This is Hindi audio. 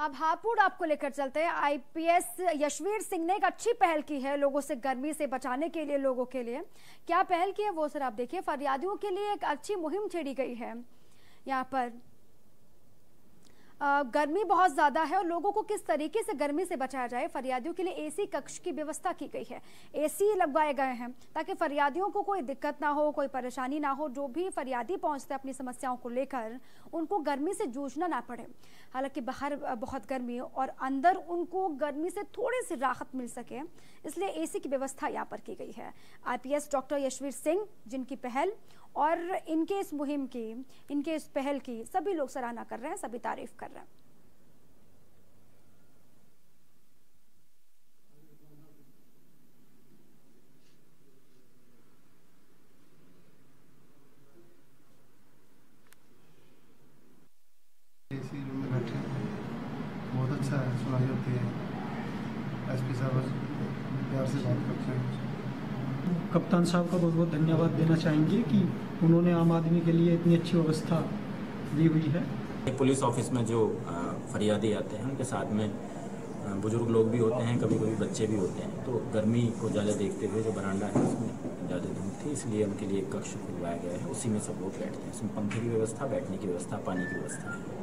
अब हापुड़ आपको लेकर चलते हैं। आईपीएस यशवीर सिंह ने एक अच्छी पहल की है लोगों से गर्मी से बचाने के लिए। लोगों के लिए क्या पहल की है वो सर आप देखिए। फरियादियों के लिए एक अच्छी मुहिम छेड़ी गई है। यहाँ पर गर्मी बहुत ज्यादा है और लोगों को किस तरीके से गर्मी से बचाया जाए, फरियादियों के लिए एसी कक्ष की व्यवस्था की गई है। एसी लगवाए गए हैं ताकि फरियादियों को कोई दिक्कत ना हो, कोई परेशानी ना हो। जो भी फरियादी पहुंचते हैं अपनी समस्याओं को लेकर, उनको गर्मी से जूझना ना पड़े। हालांकि बाहर बहुत गर्मी और अंदर उनको गर्मी से थोड़ी सी राहत मिल सके, इसलिए एसी की व्यवस्था यहाँ पर की गई है। आईपीएस डॉक्टर यशवीर सिंह जिनकी पहल और इनके इस मुहिम की, इनके इस पहल की सभी लोग सराहना कर रहे हैं, सभी तारीफ कर रहे हैं। एसी रूम में बैठे बहुत अच्छा है, सुनाई होती है। एसपी साहब प्यार से बात करते हैं। कप्तान साहब का बहुत बहुत धन्यवाद देना चाहेंगे कि उन्होंने आम आदमी के लिए इतनी अच्छी व्यवस्था दी हुई है। पुलिस ऑफिस में जो फरियादी आते हैं उनके साथ में बुजुर्ग लोग भी होते हैं, कभी कभी बच्चे भी होते हैं। तो गर्मी को ज़्यादा देखते हुए जो बरामदा है उसमें ज़्यादा धूप थी, इसलिए उनके लिए एक कक्ष खुलवाया गया है। उसी में सब लोग बैठते हैं। इसमें पंखे की व्यवस्था, बैठने की व्यवस्था, पानी की व्यवस्था है।